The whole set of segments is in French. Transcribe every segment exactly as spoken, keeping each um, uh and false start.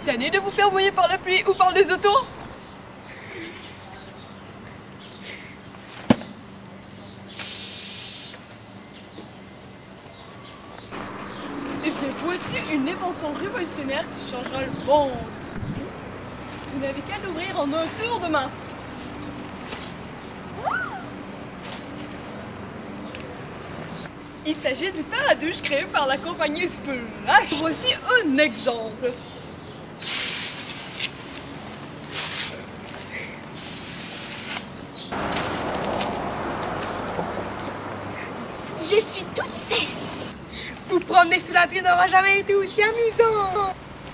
tanné de vous faire mouiller par la pluie ou par les autos? Eh bien, voici une invention révolutionnaire qui changera le monde. Vous n'avez qu'à l'ouvrir en un tour de main. Il s'agit du paradouche créé par la compagnie Splash. Voici un exemple. Je suis toute sèche. Vous promener sous la pluie n'aura jamais été aussi amusant.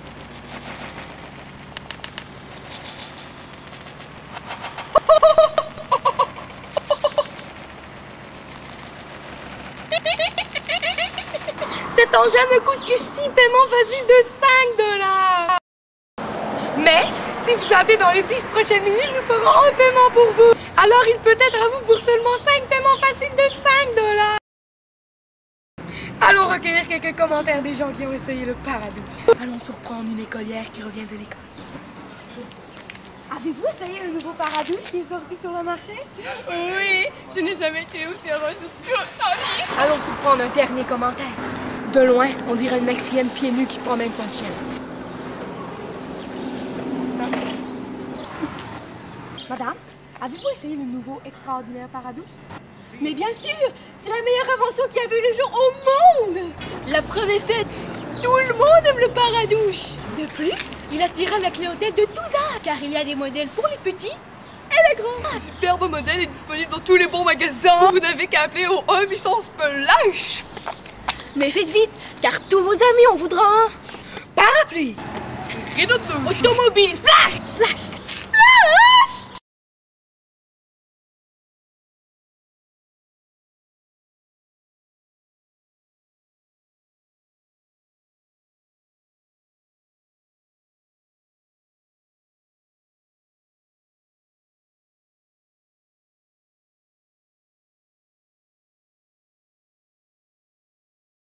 Cet engin ne coûte que six paiements faciles de cinq dollars. Mais si vous appelez dans les dix prochaines minutes, nous ferons un paiement pour vous. Alors il peut être à vous pour seulement cinq paiements faciles de cinq dollars. Allons recueillir quelques commentaires des gens qui ont essayé le paradouche. Allons surprendre une écolière qui revient de l'école. Avez-vous essayé le nouveau paradouche qui est sorti sur le marché? Oui, je n'ai jamais été aussi heureuse de toute ma vie. Allons surprendre un dernier commentaire. De loin, on dirait une Mexicaine pieds nus qui promène son chien. Stop. Madame, avez-vous essayé le nouveau extraordinaire paradouche? Mais bien sûr, c'est la meilleure invention qui a vu le jour au monde. La preuve est faite, tout le monde aime le paradouche. De plus, il attirera la clientèle de tous âges, car il y a des modèles pour les petits et les grands. Ce superbe modèle est disponible dans tous les bons magasins. Vous n'avez qu'à appeler au un huit cents Splash. Mais faites vite, car tous vos amis en voudront un. Parapluie, Rideau de douche, automobile, splash, splash.